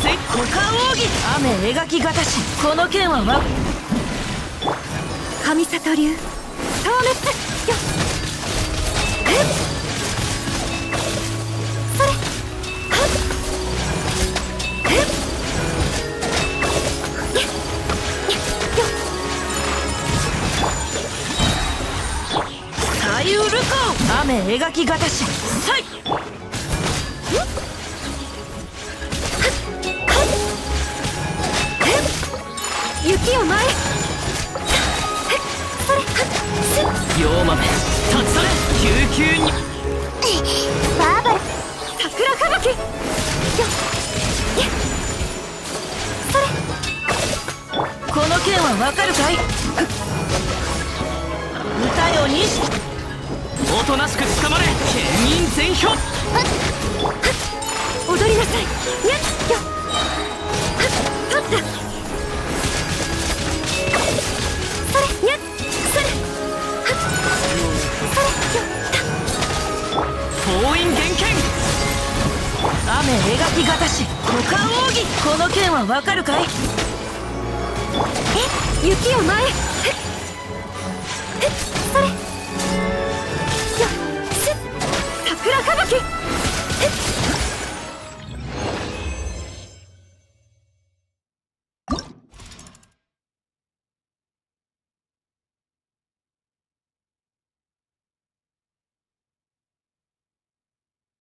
股間奥義。雨描きがたし、この剣は神里流消滅よ。それ左右ルコー。雨描きがたし、さい。 雪を前へ。それ妖豆立ち去れ。救急にバーバラ桜吹雪よ。それこの剣はわかるかい。歌よにしおとなしく捕まれ。剣銀全票。 踊りなさい。にゃっよ。取った。それにゃっそれそれよ。 封印厳剣。雨描きがたし、股間奥義。この剣はわかるかい。 雪を前へ。